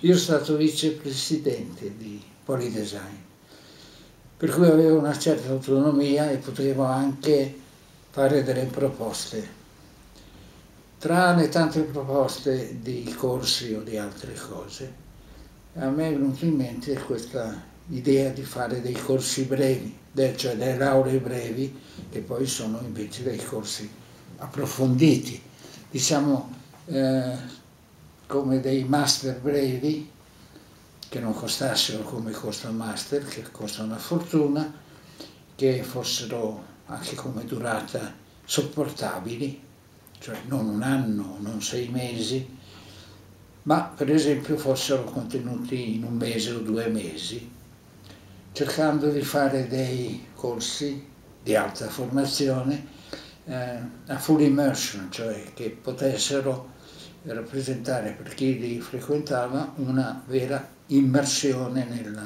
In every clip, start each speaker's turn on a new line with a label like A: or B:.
A: Io sono stato vicepresidente di Polydesign, per cui avevo una certa autonomia e potevo anche fare delle proposte. Tra le tante proposte di corsi o di altre cose, a me è venuta in mente questa idea di fare dei corsi brevi, cioè delle lauree brevi, che poi sono invece dei corsi approfonditi, diciamo come dei master brevi, che non costassero come costa un master, che costa una fortuna, che fossero anche come durata sopportabili, cioè non un anno, non 6 mesi, ma per esempio fossero contenuti in un mese o 2 mesi, cercando di fare dei corsi di alta formazione a full immersion, cioè che potessero rappresentare per chi li frequentava una vera immersione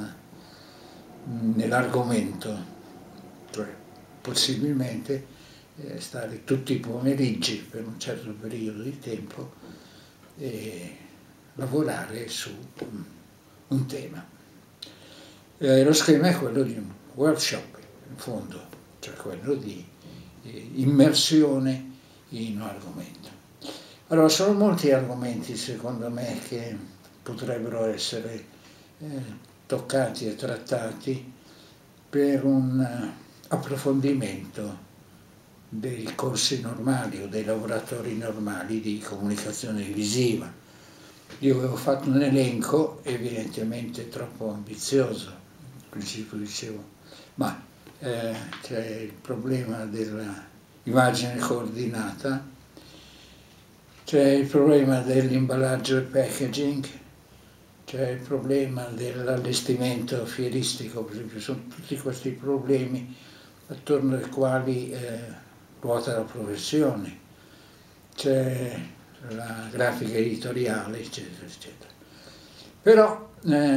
A: nell'argomento, cioè possibilmente stare tutti i pomeriggi per un certo periodo di tempo e lavorare su un tema. Lo schema è quello di un workshop, in fondo, cioè quello di immersione in un argomento. Allora, sono molti argomenti, secondo me, che potrebbero essere toccati e trattati per un approfondimento dei corsi normali o dei laboratori normali di comunicazione visiva. Io avevo fatto un elenco evidentemente troppo ambizioso, al principio dicevo, ma c'è il problema dell'immagine coordinata, c'è il problema dell'imballaggio e packaging, c'è il problema dell'allestimento fieristico, per esempio, sono tutti questi problemi attorno ai quali ruota la professione, c'è la grafica editoriale, eccetera, eccetera. Però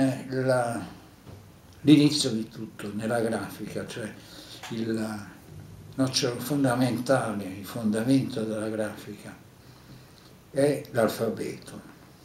A: l'inizio di tutto nella grafica, cioè il nocciolo fondamentale, il fondamento della grafica, è l'alfabeto.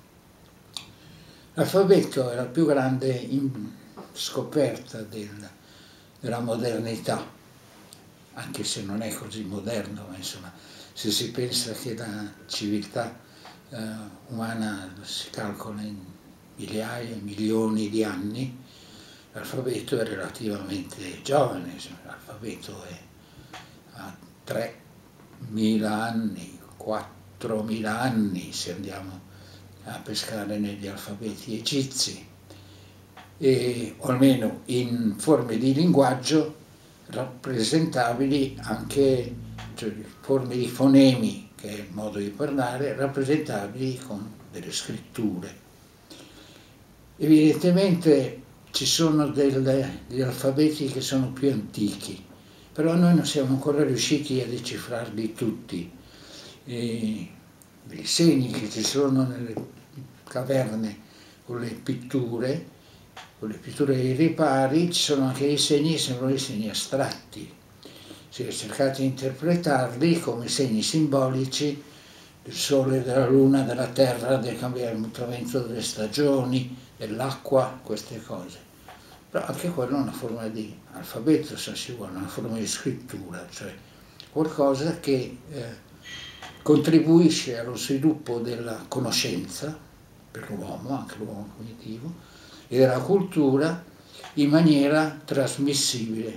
A: L'alfabeto è la più grande scoperta della modernità, anche se non è così moderno, ma insomma, se si pensa che la civiltà umana si calcola in migliaia, milioni di anni, l'alfabeto è relativamente giovane, l'alfabeto ha 3.000 anni, 4.000 anni se andiamo a pescare negli alfabeti egizi, o almeno in forme di linguaggio rappresentabili anche, cioè forme di fonemi, che è il modo di parlare, rappresentabili con delle scritture. Evidentemente ci sono degli alfabeti che sono più antichi, però noi non siamo ancora riusciti a decifrarli tutti. I segni che ci sono nelle caverne con le pitture ai ripari, ci sono anche dei segni che sembrano dei segni astratti. Si è cercato di interpretarli come segni simbolici del sole, della luna, della terra, del mutamento delle stagioni, dell'acqua, queste cose. Però anche quella è una forma di alfabeto, se si vuole, una forma di scrittura, cioè qualcosa che contribuisce allo sviluppo della conoscenza per l'uomo, anche l'uomo cognitivo, e della cultura in maniera trasmissibile.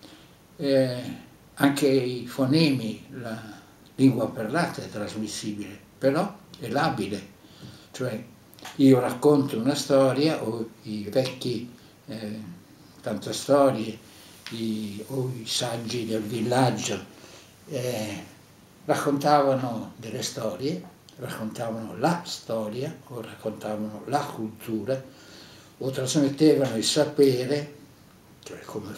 A: Anche i fonemi, la lingua parlata è trasmissibile, però è labile, cioè io racconto una storia, o i vecchi tante storie, o i saggi del villaggio raccontavano delle storie, raccontavano la storia o raccontavano la cultura o trasmettevano il sapere, cioè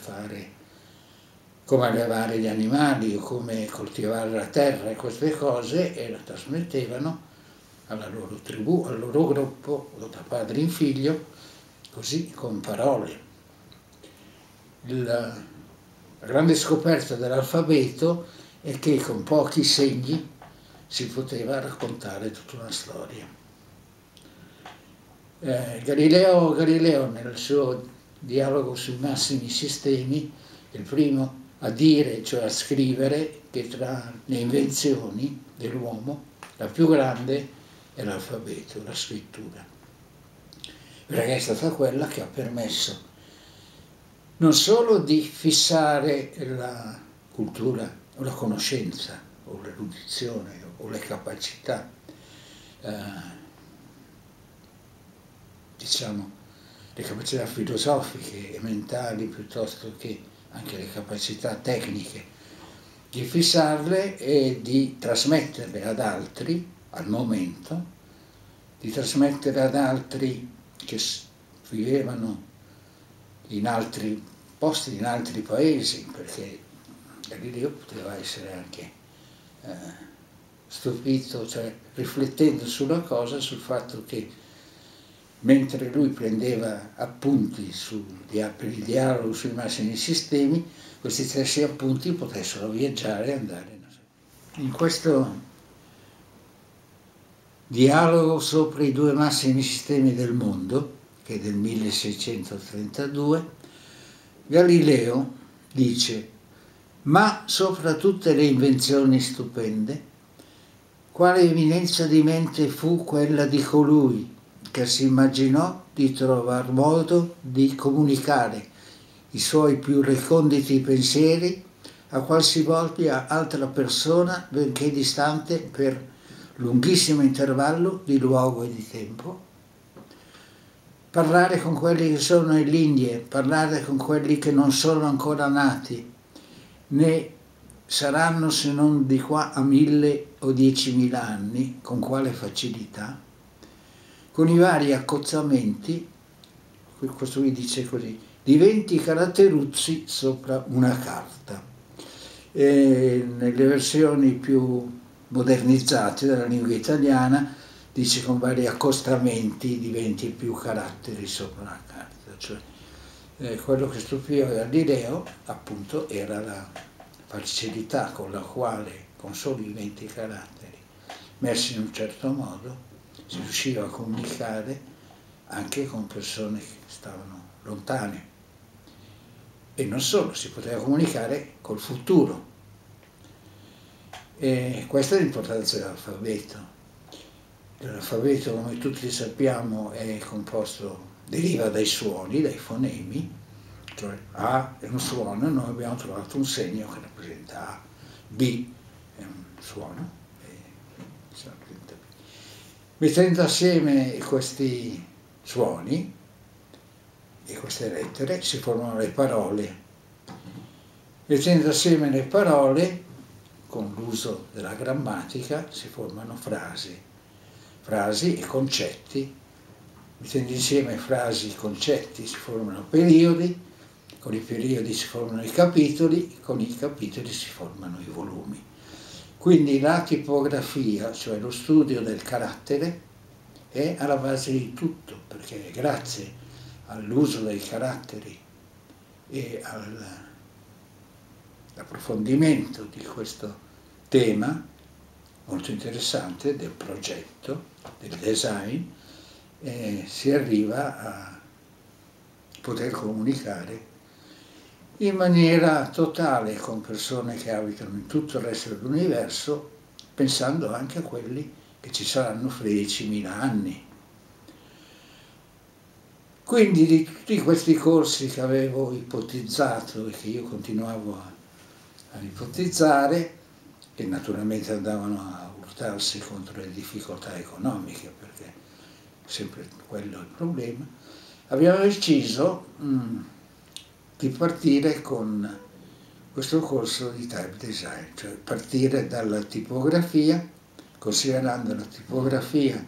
A: come allevare gli animali o come coltivare la terra e queste cose, e la trasmettevano alla loro tribù, al loro gruppo, o da padre in figlio, così con parole. La grande scoperta dell'alfabeto è che con pochi segni si poteva raccontare tutta una storia. Galileo nel suo dialogo sui massimi sistemi è il primo a dire, cioè a scrivere, che tra le invenzioni dell'uomo la più grande è l'alfabeto, la scrittura, perché è stata quella che ha permesso non solo di fissare la cultura o la conoscenza o l'erudizione o le capacità, diciamo, le capacità filosofiche e mentali piuttosto che anche le capacità tecniche, di fissarle e di trasmetterle ad altri al momento, di trasmettere ad altri che vivevano in altri posti, in altri paesi, perché Galileo poteva essere anche stupito, cioè riflettendo sulla cosa, sul fatto che mentre lui prendeva appunti per il dialogo sui massimi sistemi, questi stessi appunti potessero viaggiare e andare. In questo dialogo sopra i due massimi sistemi del mondo, che è del 1632, Galileo dice: ma sopra tutte le invenzioni stupende, quale eminenza di mente fu quella di colui che si immaginò di trovar modo di comunicare i suoi più reconditi pensieri a qualsivoglia altra persona, benché distante per lunghissimo intervallo di luogo e di tempo. Parlare con quelli che sono nell'India, parlare con quelli che non sono ancora nati, né saranno se non di qua a 1000 o 10.000 anni, con quale facilità, con i vari accozzamenti, questo qui dice così, di 20 caratteruzzi sopra una carta. E nelle versioni più modernizzate della lingua italiana dice con vari accostamenti di 20 più caratteri sopra una carta. Cioè, quello che stupiva Galileo appunto era la facilità con la quale, con soli 20 caratteri messi in un certo modo, si riusciva a comunicare anche con persone che stavano lontane. E non solo, si poteva comunicare col futuro. E questa è l'importanza dell'alfabeto. L'alfabeto, come tutti sappiamo, è composto, deriva dai suoni, dai fonemi, cioè A è un suono, noi abbiamo trovato un segno che rappresenta A, B è un suono, mettendo assieme questi suoni e queste lettere si formano le parole. Mettendo assieme le parole, con l'uso della grammatica, si formano frasi e concetti. Mettendo insieme frasi e concetti si formano periodi, con i periodi si formano i capitoli, con i capitoli si formano i volumi. Quindi la tipografia, cioè lo studio del carattere, è alla base di tutto, perché grazie all'uso dei caratteri e all'approfondimento di questo tema molto interessante del progetto, del design, si arriva a poter comunicare in maniera totale con persone che abitano in tutto il resto dell'universo, pensando anche a quelli che ci saranno fra 10.000 anni. Quindi di tutti questi corsi che avevo ipotizzato e che io continuavo a ipotizzare, che naturalmente andavano a urtarsi contro le difficoltà economiche, perché sempre quello è il problema, abbiamo deciso di partire con questo corso di type design, cioè partire dalla tipografia, considerando la tipografia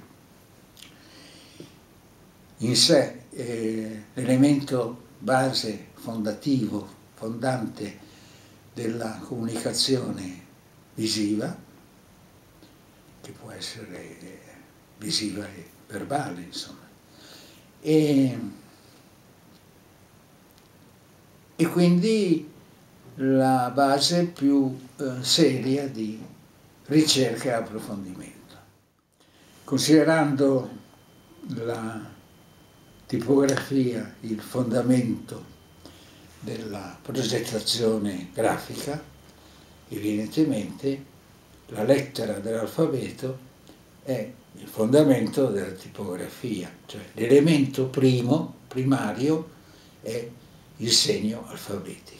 A: in sé l'elemento base fondativo, fondante della comunicazione visiva, che può essere visiva e verbale, insomma. E quindi la base più seria di ricerca e approfondimento. Considerando la tipografia il fondamento della progettazione grafica, evidentemente la lettera dell'alfabeto è il fondamento della tipografia, cioè l'elemento primario è il segno alfabetico.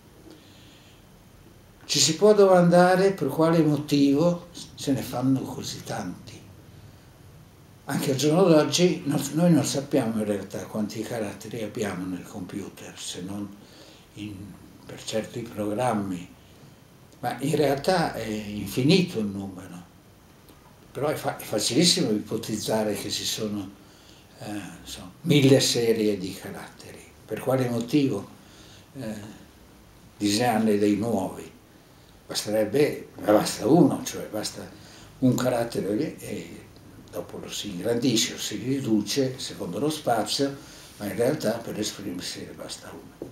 A: Ci si può domandare per quale motivo se ne fanno così tanti. Anche al giorno d'oggi noi non sappiamo in realtà quanti caratteri abbiamo nel computer, se non per certi programmi, ma in realtà è infinito il numero. Però è facilissimo ipotizzare che ci sono 1000 serie di caratteri. Per quale motivo disegnarne dei nuovi? Basta uno, cioè basta un carattere e dopo lo si ingrandisce o si riduce secondo lo spazio, ma in realtà per esprimersi ne basta uno.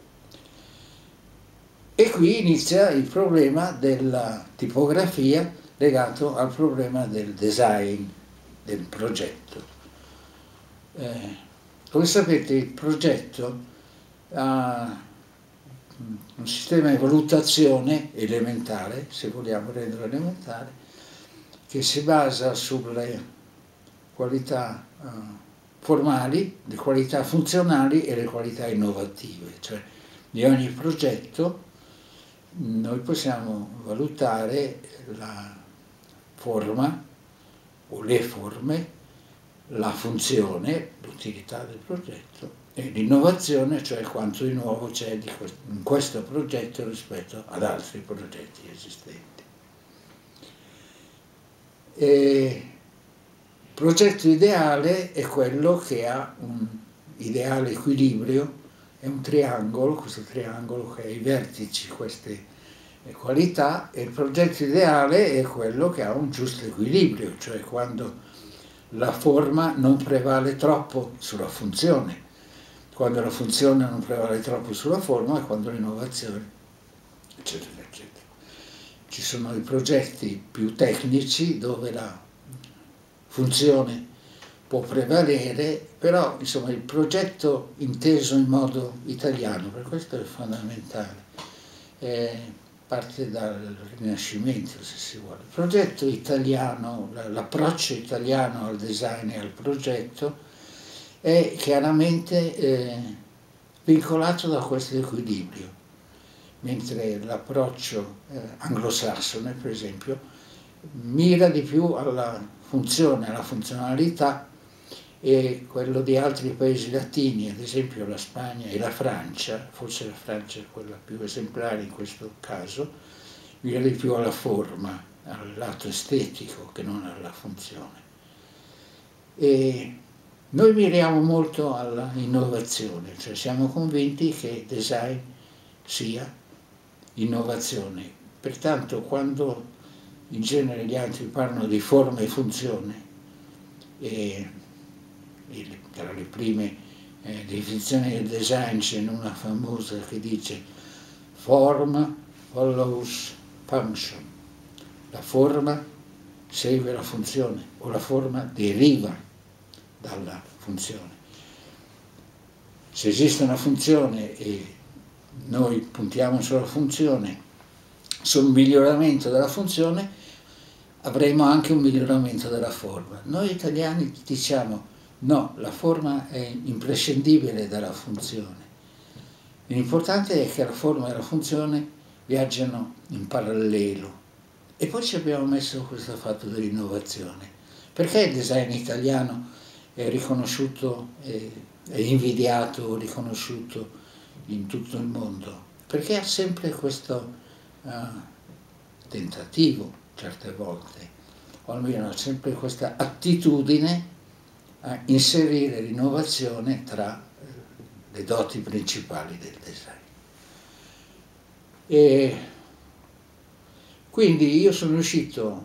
A: E qui inizia il problema della tipografia legato al problema del design del progetto. Come sapete, il progetto ha un sistema di valutazione elementare, se vogliamo renderlo elementare, che si basa sulle qualità formali, le qualità funzionali e le qualità innovative. Cioè, di ogni progetto noi possiamo valutare la forma o le forme, la funzione, l'utilità del progetto e l'innovazione, cioè quanto di nuovo c'è in questo progetto rispetto ad altri progetti esistenti. E il progetto ideale è quello che ha un ideale equilibrio, è un triangolo, questo triangolo che ha i vertici, queste qualità, e il progetto ideale è quello che ha un giusto equilibrio, cioè quando la forma non prevale troppo sulla funzione, quando la funzione non prevale troppo sulla forma e quando l'innovazione, eccetera, eccetera. Ci sono i progetti più tecnici dove la funzione può prevalere, però insomma il progetto inteso in modo italiano, per questo è fondamentale, parte dal Rinascimento, se si vuole. Il progetto italiano, l'approccio italiano al design e al progetto è chiaramente vincolato da questo equilibrio, mentre l'approccio anglosassone, per esempio, mira di più alla funzione, alla funzionalità, e quello di altri paesi latini, ad esempio la Spagna e la Francia, forse la Francia è quella più esemplare in questo caso, mira di più alla forma, al lato estetico che non alla funzione. E noi miriamo molto alla innovazione, cioè siamo convinti che design sia innovazione. Pertanto quando in genere gli altri parlano di forma e funzione, e tra le prime definizioni del design c'è una famosa che dice form follows function, la forma segue la funzione o la forma deriva dalla funzione. Se esiste una funzione e noi puntiamo sulla funzione, sul miglioramento della funzione, avremo anche un miglioramento della forma. Noi italiani diciamo no, la forma è imprescindibile dalla funzione. L'importante è che la forma e la funzione viaggiano in parallelo. E poi ci abbiamo messo questo fatto dell'innovazione. Perché il design italiano è riconosciuto, è invidiato, riconosciuto in tutto il mondo? Perché ha sempre questo tentativo, certe volte, o almeno ha sempre questa attitudine a inserire l'innovazione tra le doti principali del design. E quindi io sono riuscito,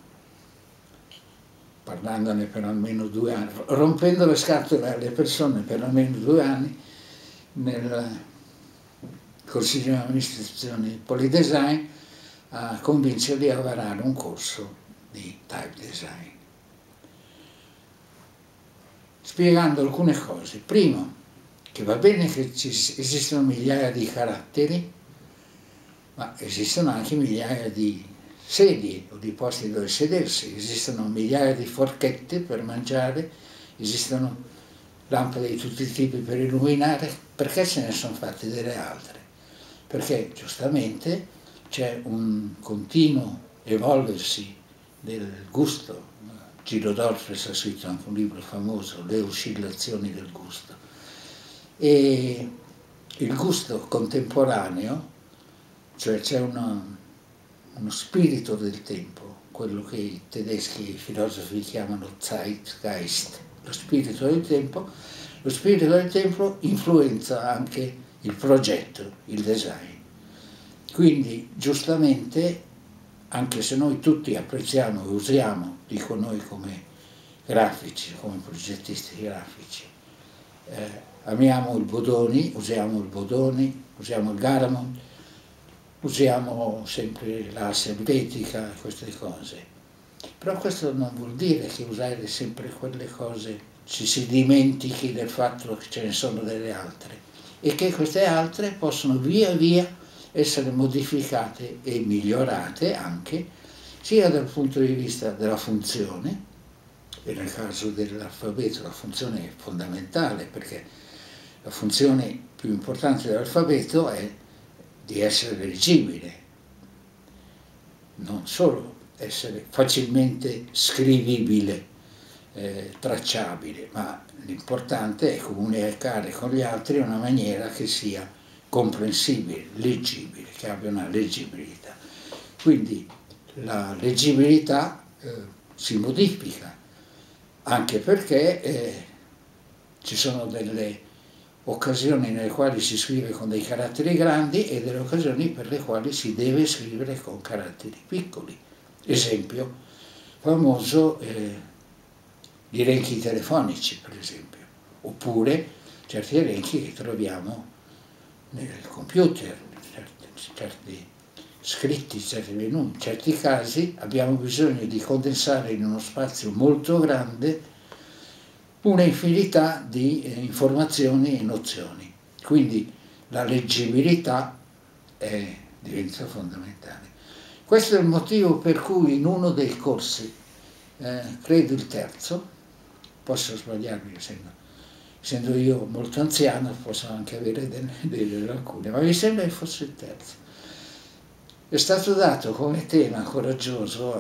A: parlandone per almeno 2 anni, rompendo le scatole alle persone per almeno 2 anni, nel Consiglio di amministrazione di Polydesign, a convincerli a varare un corso di type design. spiegando alcune cose. Primo, che va bene che esistono migliaia di caratteri, ma esistono anche migliaia di sedie o di posti dove sedersi, esistono migliaia di forchette per mangiare, esistono lampade di tutti i tipi per illuminare. Perché se ne sono fatte delle altre? Perché giustamente c'è un continuo evolversi del gusto. Gilles Dorfles ha scritto anche un libro famoso, Le oscillazioni del gusto. E il gusto contemporaneo, cioè c'è uno spirito del tempo, quello che i tedeschi i filosofi chiamano Zeitgeist, lo spirito del tempo. Lo spirito del tempo influenza anche il progetto, il design. Quindi giustamente, anche se noi tutti apprezziamo e usiamo, dico noi come grafici, come progettisti grafici, amiamo il Bodoni, usiamo il Garamond, usiamo sempre la sintetica, queste cose. Però questo non vuol dire che usare sempre quelle cose ci si dimentichi del fatto che ce ne sono delle altre e che queste altre possono via via essere modificate e migliorate anche, sia dal punto di vista della funzione, e nel caso dell'alfabeto la funzione è fondamentale, perché la funzione più importante dell'alfabeto è di essere leggibile, non solo essere facilmente scrivibile, tracciabile, ma l'importante è comunicare con gli altri in una maniera che sia comprensibile, leggibile, che abbia una leggibilità. Quindi la leggibilità si modifica, anche perché ci sono delle occasioni nelle quali si scrive con dei caratteri grandi e delle occasioni per le quali si deve scrivere con caratteri piccoli. Esempio famoso, gli elenchi telefonici, per esempio, oppure certi elenchi che troviamo nel computer, certi scritti, certi menu. In certi casi abbiamo bisogno di condensare in uno spazio molto grande una infinità di informazioni e nozioni. Quindi la leggibilità diventa fondamentale. Questo è il motivo per cui in uno dei corsi, credo il terzo, posso sbagliarmi essendo io molto anziano, posso anche avere delle lacune, ma mi sembra che fosse il terzo. È stato dato come tema coraggioso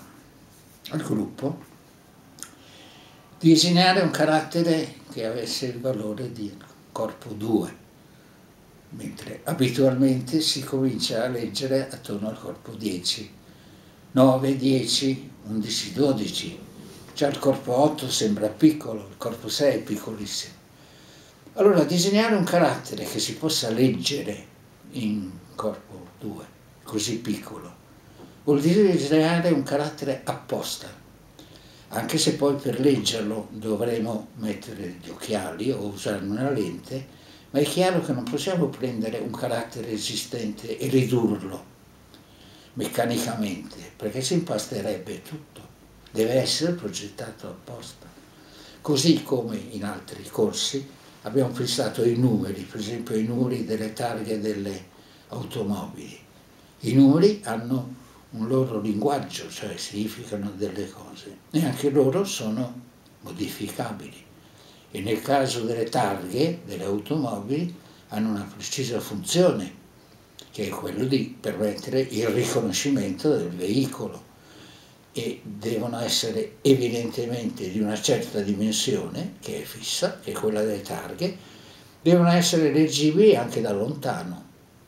A: al gruppo disegnare un carattere che avesse il valore di corpo 2, mentre abitualmente si comincia a leggere attorno al corpo 10, 9, 10, 11, 12. Già il corpo 8 sembra piccolo, il corpo 6 è piccolissimo. Allora, disegnare un carattere che si possa leggere in corpo 2, così piccolo, vuol dire disegnare un carattere apposta, anche se poi per leggerlo dovremo mettere gli occhiali o usare una lente, ma è chiaro che non possiamo prendere un carattere esistente e ridurlo meccanicamente, perché si impasterebbe tutto. Deve essere progettato apposta. Così come in altri corsi abbiamo pensato ai numeri, per esempio ai numeri delle targhe delle automobili. I numeri hanno un loro linguaggio, cioè significano delle cose, e anche loro sono modificabili. E nel caso delle targhe delle automobili hanno una precisa funzione, che è quello di permettere il riconoscimento del veicolo, e devono essere evidentemente di una certa dimensione, che è fissa, che è quella delle targhe, devono essere leggibili anche da lontano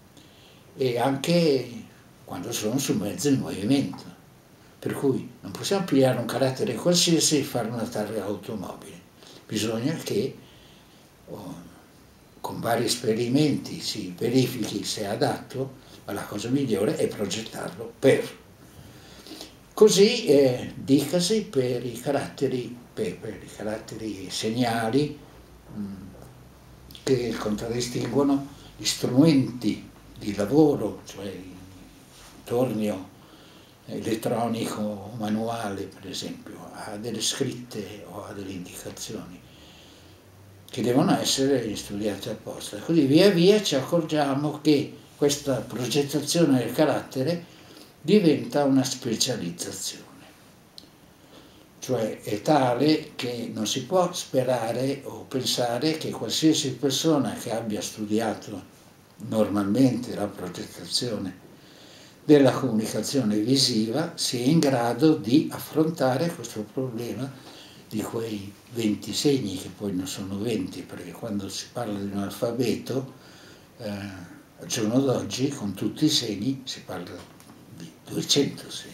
A: e anche quando sono su mezzi in movimento. Per cui non possiamo pigliare un carattere qualsiasi e fare una targa automobile. Bisogna che con vari esperimenti si verifichi se è adatto, ma la cosa migliore è progettarlo per. Così dicasi per i caratteri segnali che contraddistinguono gli strumenti di lavoro, cioè il tornio elettronico o manuale, per esempio, ha delle scritte o ha delle indicazioni. che devono essere studiate apposta. Così via via ci accorgiamo che questa progettazione del carattere diventa una specializzazione, cioè è tale che non si può sperare o pensare che qualsiasi persona che abbia studiato normalmente la progettazione della comunicazione visiva sia in grado di affrontare questo problema di quei 20 segni, che poi non sono 20, perché quando si parla di un alfabeto, al giorno d'oggi, con tutti i segni, si parla di 200 segni.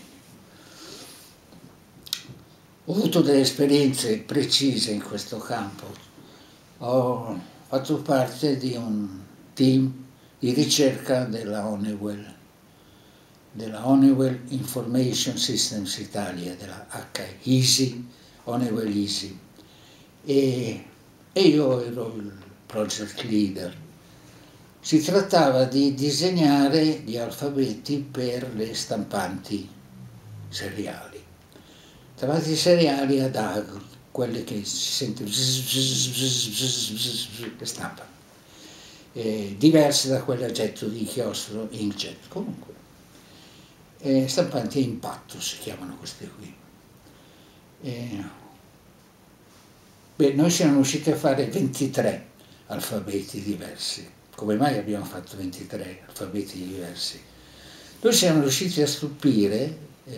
A: Ho avuto delle esperienze precise in questo campo. Ho fatto parte di un team di ricerca della Honeywell Information Systems Italia, della HISI, Honeywell ISI, e io ero il project leader. Si trattava di disegnare gli alfabeti per le stampanti seriali. Stampanti seriali ad agro, quelle che si sente che stampano, diverse da quelle a getto di inchiostro, inkjet, comunque. Stampanti a impatto si chiamano queste qui. Noi siamo riusciti a fare 23 alfabeti diversi. Come mai abbiamo fatto 23 alfabeti diversi? Noi siamo riusciti a stupire,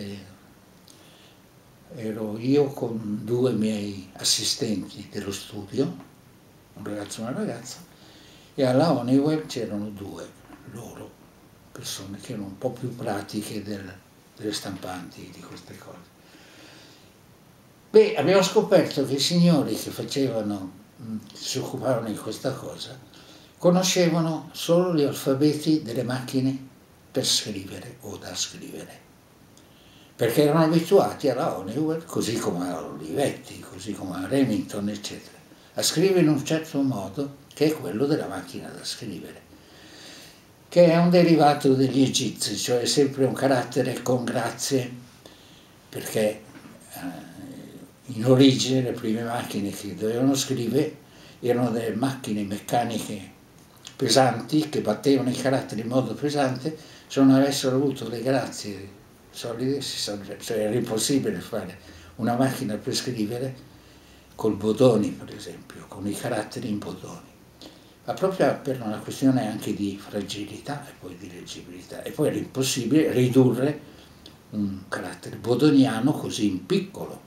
A: ero io con 2 miei assistenti dello studio, un ragazzo e una ragazza, e alla Honeywell c'erano 2 loro, persone che erano un po' più pratiche delle stampanti, di queste cose. Abbiamo scoperto che i signori che si occupavano di questa cosa conoscevano solo gli alfabeti delle macchine per scrivere o da scrivere, perché erano abituati alla Honeywell, così come alla Olivetti, così come a Remington, eccetera, a scrivere in un certo modo che è quello della macchina da scrivere, che è un derivato degli egizi, cioè sempre un carattere con grazie, perché in origine le prime macchine che dovevano scrivere erano delle macchine meccaniche pesanti che battevano i caratteri in modo pesante. Se non avessero avuto le grazie solide, cioè era impossibile fare una macchina per scrivere col bodoni, per esempio, con i caratteri in bodoni, ma proprio per una questione anche di fragilità e poi di leggibilità. E poi era impossibile ridurre un carattere bodoniano così in piccolo.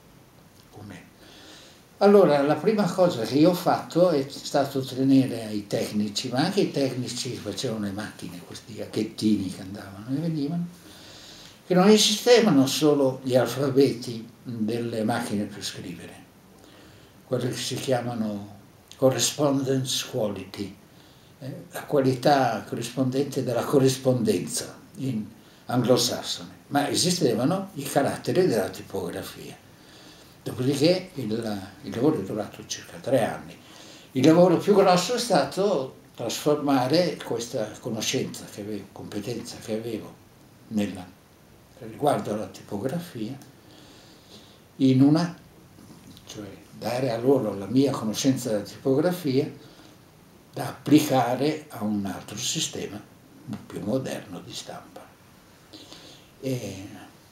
A: Allora, la prima cosa che io ho fatto è stato tenere ai tecnici, ma anche ai tecnici che facevano le macchine, questi acchettini che andavano e venivano, che non esistevano solo gli alfabeti delle macchine per scrivere, quelle che si chiamano correspondence quality, la qualità corrispondente della corrispondenza in anglosassone, ma esistevano i caratteri della tipografia. Dopodiché il lavoro è durato circa 3 anni. Il lavoro più grosso è stato trasformare questa conoscenza che avevo, competenza che avevo riguardo alla tipografia, cioè dare a loro la mia conoscenza della tipografia da applicare a un altro sistema più moderno di stampa. E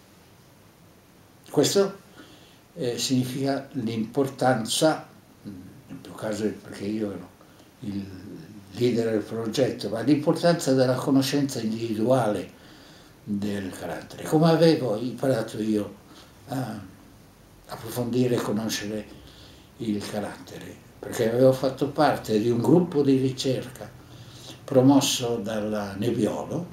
A: questo significa l'importanza, nel mio caso perché io ero il leader del progetto, ma l'importanza della conoscenza individuale del carattere. Come avevo imparato io a approfondire e conoscere il carattere? Perché avevo fatto parte di un gruppo di ricerca promosso dalla Nebbiolo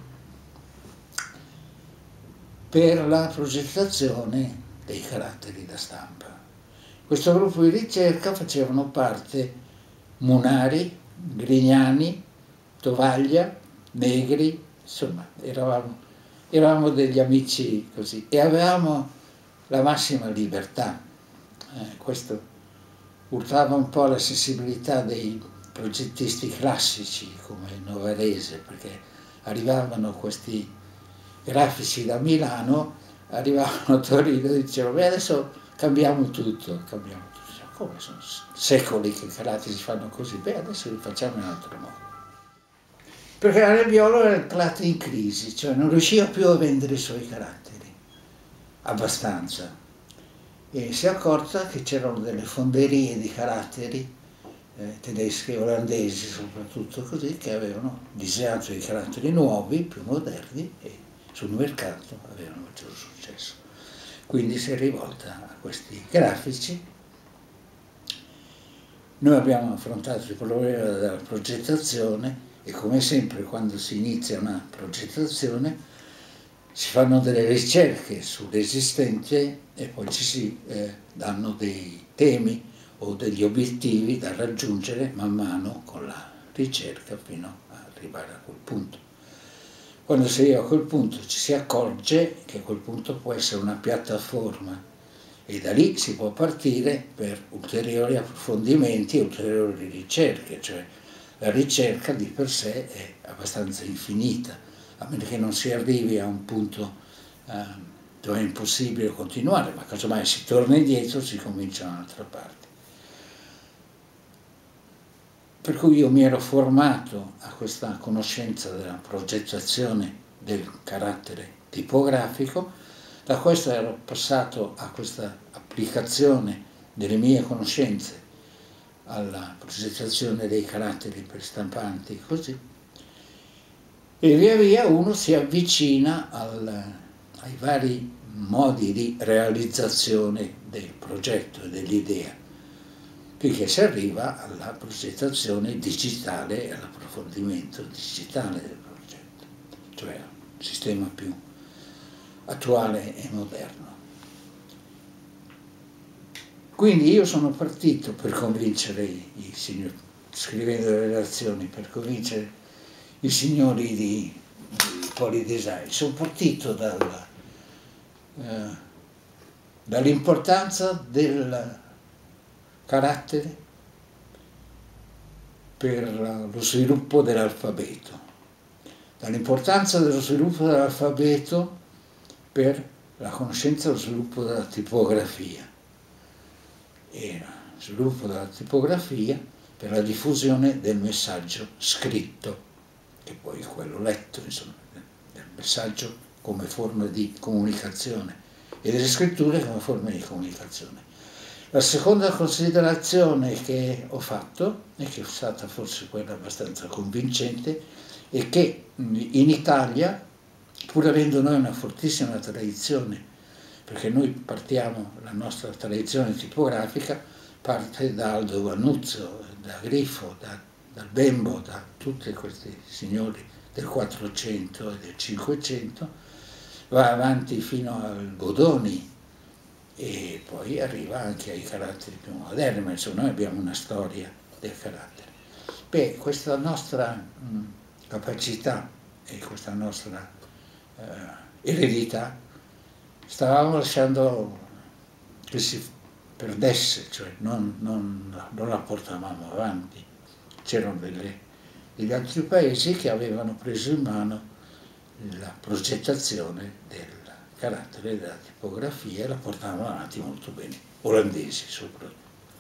A: per la progettazione dei caratteri da stampa. Questo gruppo di ricerca facevano parte Munari, Grignani, Tovaglia, Negri, insomma eravamo degli amici così e avevamo la massima libertà. Questo urtava un po' la sensibilità dei progettisti classici come Novarese, perché arrivavano questi grafici da Milano, arrivavano a Torino e dicevano: beh, adesso cambiamo tutto. come sono secoli che i caratteri si fanno così, beh adesso li facciamo in un altro modo. Perché la Nebbiolo era entrata in crisi, cioè non riusciva più a vendere i suoi caratteri abbastanza, e si è accorta che c'erano delle fonderie di caratteri tedesche e olandesi soprattutto così, che avevano disegnato dei caratteri nuovi, più moderni, e sul mercato avevano maggior successo. Quindi si è rivolta a questi grafici. Noi abbiamo affrontato il problema della progettazione, e come sempre quando si inizia una progettazione si fanno delle ricerche sull'esistente e poi ci si danno dei temi o degli obiettivi da raggiungere man mano con la ricerca fino ad arrivare a quel punto. Quando si arriva a quel punto ci si accorge che quel punto può essere una piattaforma, e da lì si può partire per ulteriori approfondimenti e ulteriori ricerche, cioè la ricerca di per sé è abbastanza infinita, a meno che non si arrivi a un punto dove è impossibile continuare, ma casomai si torna indietro, si comincia da un'altra parte. Per cui io mi ero formato a questa conoscenza della progettazione del carattere tipografico, da questo ero passato a questa applicazione delle mie conoscenze alla progettazione dei caratteri per stampanti, così, e via via uno si avvicina ai vari modi di realizzazione del progetto e dell'idea, finché si arriva alla progettazione digitale e all'approfondimento digitale del progetto, cioè il sistema più attuale e moderno. Quindi io sono partito per convincere i signori, scrivendo le relazioni, per convincere i signori di Polydesign. Sono partito dall'importanza del carattere per lo sviluppo dell'alfabeto, dall'importanza dello sviluppo dell'alfabeto per la conoscenza e lo sviluppo della tipografia, e lo sviluppo della tipografia per la diffusione del messaggio scritto, che poi è quello letto, insomma, del messaggio come forma di comunicazione e delle scritture come forma di comunicazione. La seconda considerazione che ho fatto, e che è stata forse quella abbastanza convincente, è che in Italia, pur avendo noi una fortissima tradizione, perché noi partiamo, la nostra tradizione tipografica parte da Aldo Vanuzzo, da Grifo, dal Bembo, da tutti questi signori del 400 e del 500, va avanti fino al Bodoni e poi arriva anche ai caratteri più moderni, ma insomma noi abbiamo una storia del carattere. Beh, questa nostra capacità e questa nostra eredità stavamo lasciando che si perdesse, cioè non la portavamo avanti. C'erano degli altri paesi che avevano preso in mano la progettazione del carattere, della tipografia, e la portavano avanti molto bene, olandesi soprattutto.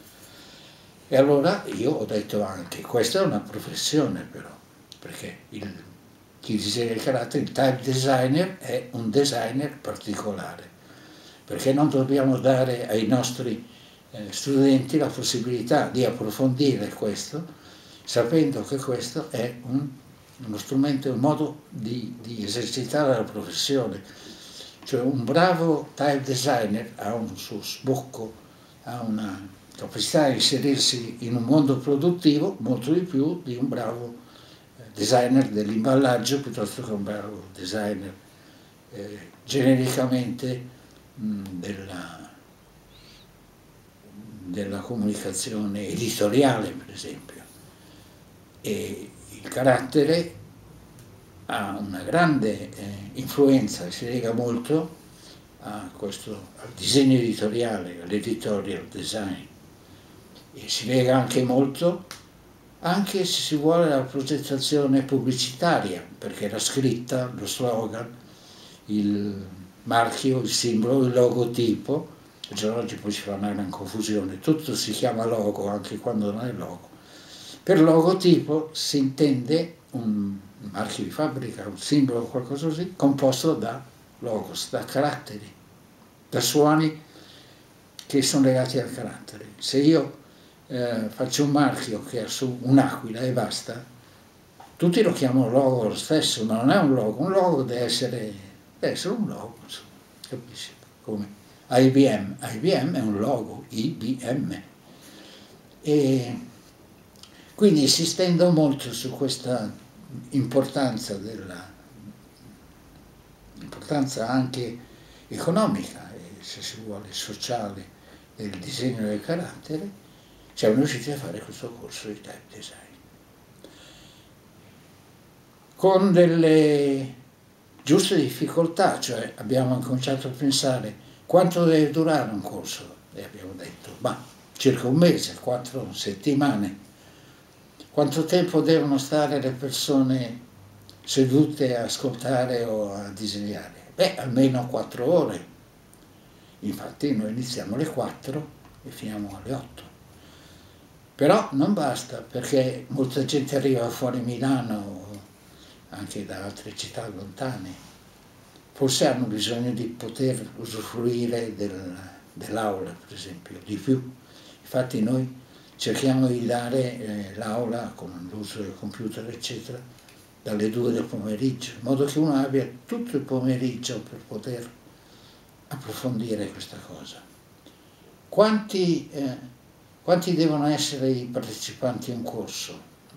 A: E allora io ho detto anche, questa è una professione però, perché chi disegna il carattere, il type designer, è un designer particolare, perché non dobbiamo dare ai nostri studenti la possibilità di approfondire questo, sapendo che questo è uno strumento, un modo di esercitare la professione. Cioè un bravo type designer ha un suo sbocco, ha una capacità di inserirsi in un mondo produttivo molto di più di un bravo designer dell'imballaggio piuttosto che un bravo designer genericamente della comunicazione editoriale, per esempio. E il carattere ha una grande influenza e si lega molto al disegno editoriale, all'editorial design, e si lega anche molto, anche se si vuole, alla progettazione pubblicitaria, perché la scritta, lo slogan, il marchio, il simbolo, il logotipo al giorno d'oggi poi si fa una gran confusione, tutto si chiama logo anche quando non è logo. Per logotipo si intende un marchio di fabbrica, un simbolo, qualcosa così, composto da logos, da caratteri, da suoni che sono legati al carattere. Se io faccio un marchio che ha su un'aquila e basta, tutti lo chiamano logo lo stesso, ma non è un logo deve essere un logo, insomma, capisci? Come IBM è un logo, IBM. E quindi insistendo molto su questa importanza importanza anche economica e, se si vuole, sociale del disegno del carattere, siamo riusciti a fare questo corso di type design con delle giuste difficoltà, cioè abbiamo cominciato a pensare quanto deve durare un corso e abbiamo detto circa un mese, 4 settimane. Quanto tempo devono stare le persone sedute a ascoltare o a disegnare? Almeno 4 ore. Infatti noi iniziamo alle 4 e finiamo alle 8. Però non basta, perché molta gente arriva fuori Milano, anche da altre città lontane. Forse hanno bisogno di poter usufruire dell'aula, per esempio, di più. Infatti noi cerchiamo di dare l'aula con l'uso del computer, eccetera, dalle 2 del pomeriggio, in modo che uno abbia tutto il pomeriggio per poter approfondire questa cosa. Quanti devono essere i partecipanti a un corso?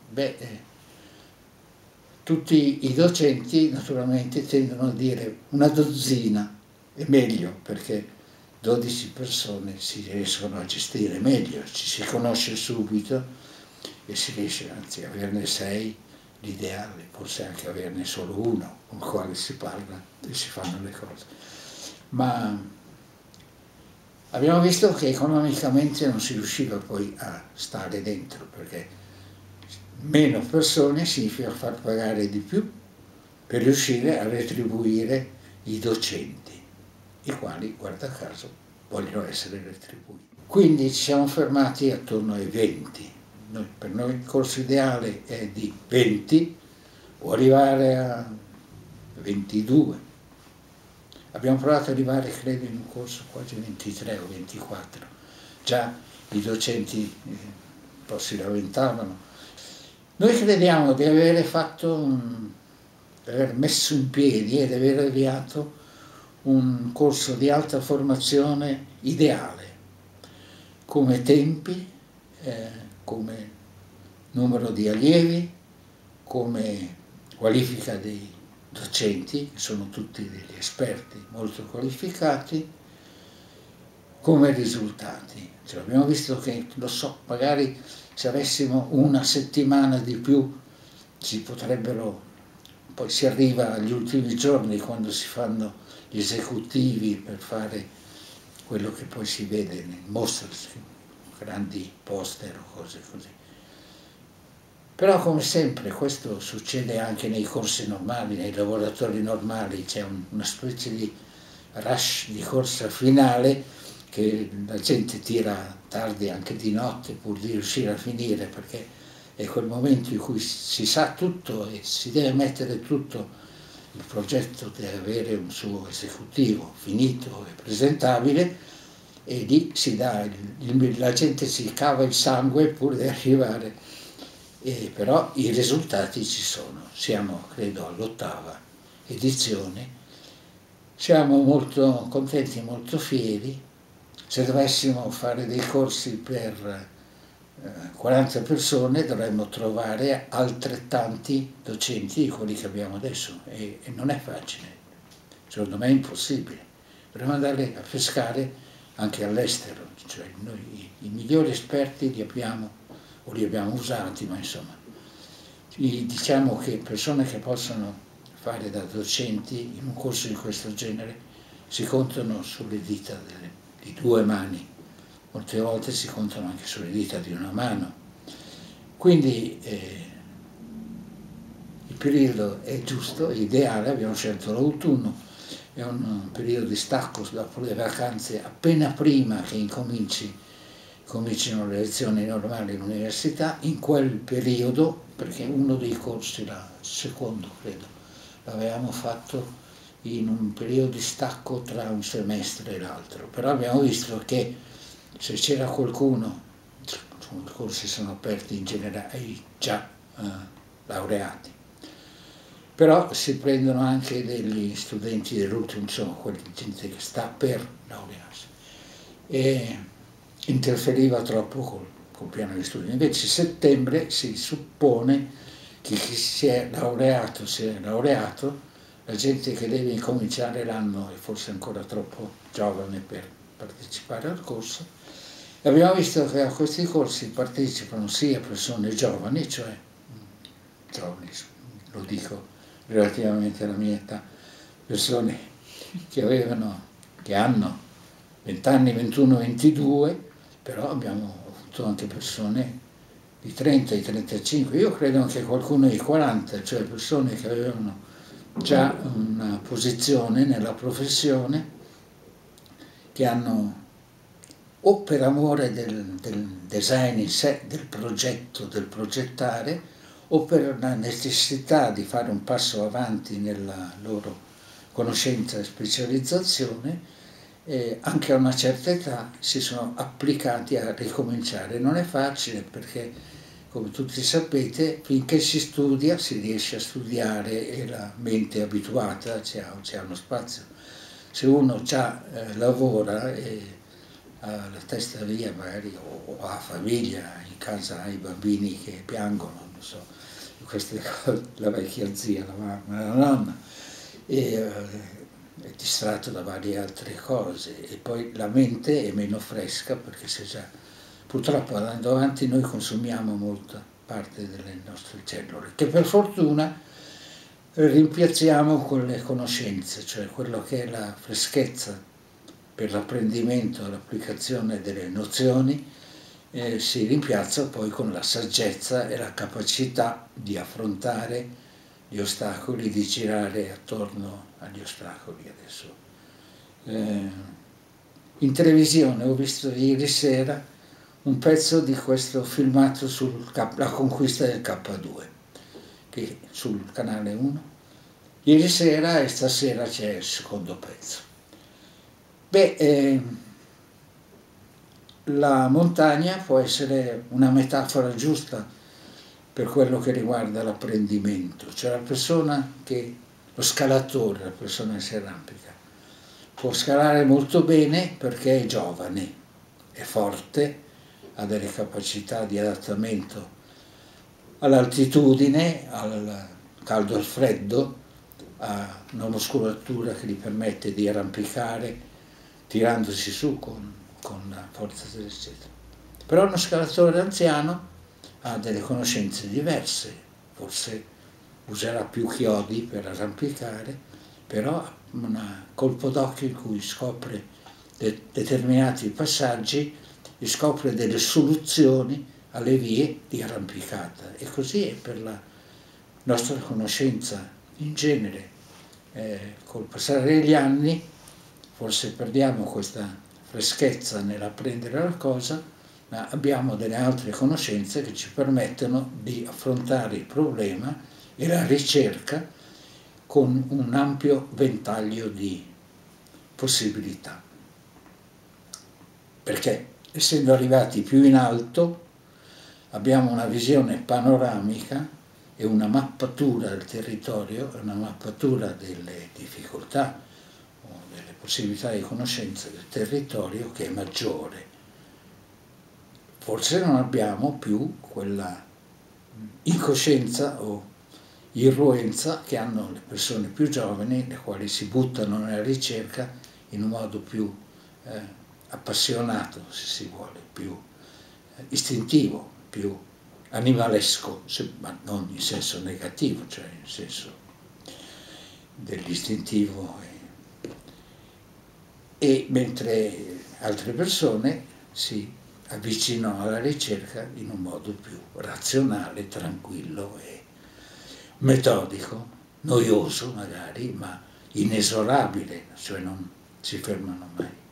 A: Tutti i docenti naturalmente tendono a dire una dozzina, è meglio, perché 12 persone si riescono a gestire meglio, ci si conosce subito e si riesce anzi a averne 6, l'ideale, forse anche averne solo uno con il quale si parla e si fanno le cose. Ma abbiamo visto che economicamente non si riusciva poi a stare dentro, perché meno persone significa far pagare di più per riuscire a retribuire i docenti, i quali, guarda caso, vogliono essere retribuiti. Quindi ci siamo fermati attorno ai 20. Per noi il corso ideale è di 20 o arrivare a 22. Abbiamo provato ad arrivare, credo, in un corso quasi 23 o 24. Già i docenti un po' si lamentavano. Noi crediamo di aver messo in piedi e di aver avviato un corso di alta formazione ideale, come tempi, come numero di allievi, come qualifica dei docenti, che sono tutti degli esperti molto qualificati, come risultati. Cioè, abbiamo visto che, magari se avessimo una settimana di più poi si arriva agli ultimi giorni quando si fanno gli esecutivi per fare quello che poi si vede nel mostre, grandi poster o cose così. Però come sempre questo succede anche nei corsi normali, nei laboratori normali, c'è una specie di rush di corsa finale che la gente tira tardi anche di notte pur di riuscire a finire, perché è quel momento in cui si sa tutto e si deve mettere tutto, il progetto deve avere un suo esecutivo finito e presentabile, e lì la gente si cava il sangue pur di arrivare, però i risultati ci sono. Siamo, credo, all'8ª edizione, siamo molto contenti, molto fieri. Se dovessimo fare dei corsi per 40 persone dovremmo trovare altrettanti docenti di quelli che abbiamo adesso e non è facile, secondo me è impossibile. Dovremmo andare a pescare anche all'estero, cioè noi i migliori esperti li abbiamo usati, ma insomma diciamo che persone che possono fare da docenti in un corso di questo genere si contano sulle dita di 2 mani, molte volte si contano anche sulle dita di una mano. Quindi il periodo è giusto, è ideale, abbiamo scelto l'autunno, è un periodo di stacco dopo le vacanze, appena prima che comincino le lezioni normali all'università. In quel periodo, perché uno dei corsi, il secondo credo, l'avevamo fatto in un periodo di stacco tra un semestre e l'altro, però abbiamo visto che se c'era qualcuno, i corsi sono aperti in generale ai già laureati, però si prendono anche degli studenti dell'ultimo, insomma, quella gente che sta per laurearsi, e interferiva troppo col piano di studio. Invece a settembre si suppone che chi si è laureato, la gente che deve incominciare l'anno è forse ancora troppo giovane per partecipare al corso. E abbiamo visto che a questi corsi partecipano sia persone giovani, cioè giovani, lo dico relativamente alla mia età, persone che hanno 20 anni, 21, 22, però abbiamo avuto anche persone di 30, di 35, io credo anche qualcuno di 40, cioè persone che avevano già una posizione nella professione, che hanno, o per amore del design in sé, del progetto, del progettare, o per la necessità di fare un passo avanti nella loro conoscenza e specializzazione, anche a una certa età si sono applicati a ricominciare. Non è facile perché, come tutti sapete, finché si studia si riesce a studiare e la mente è abituata, c'è uno spazio. Se uno lavora e ha la testa via magari, o ha famiglia, in casa ha i bambini che piangono, non so, queste cose, la vecchia zia, la mamma, la nonna, è distratto da varie altre cose, e poi la mente è meno fresca perché purtroppo andando avanti noi consumiamo molta parte delle nostre cellule, che per fortuna rimpiazziamo con le conoscenze, cioè quello che è la freschezza per l'apprendimento e l'applicazione delle nozioni, si rimpiazza poi con la saggezza e la capacità di affrontare gli ostacoli, di girare attorno agli ostacoli. Adesso in televisione ho visto ieri sera un pezzo di questo filmato sulla conquista del K2, che sul canale 1, ieri sera, e stasera c'è il secondo pezzo. La montagna può essere una metafora giusta per quello che riguarda l'apprendimento, cioè lo scalatore, la persona che si arrampica, può scalare molto bene perché è giovane, è forte, ha delle capacità di adattamento all'altitudine, al caldo e al freddo, ha una muscolatura che gli permette di arrampicare tirandosi su con la forza eccetera. Però uno scalatore anziano ha delle conoscenze diverse, forse userà più chiodi per arrampicare, però ha un colpo d'occhio in cui scopre determinati passaggi e scopre delle soluzioni alle vie di arrampicata. E così è per la nostra conoscenza in genere. Col passare degli anni forse perdiamo questa freschezza nell'apprendere la cosa, ma abbiamo delle altre conoscenze che ci permettono di affrontare il problema e la ricerca con un ampio ventaglio di possibilità. Perché essendo arrivati più in alto abbiamo una visione panoramica e una mappatura del territorio, una mappatura delle difficoltà o delle possibilità di conoscenza del territorio che è maggiore. Forse non abbiamo più quella incoscienza o irruenza che hanno le persone più giovani, le quali si buttano nella ricerca in un modo più appassionato, se si vuole, più istintivo, più animalesco, ma non in senso negativo, cioè in senso dell'istintivo. E mentre altre persone si avvicinano alla ricerca in un modo più razionale, tranquillo e metodico, noioso magari, ma inesorabile, cioè non si fermano mai.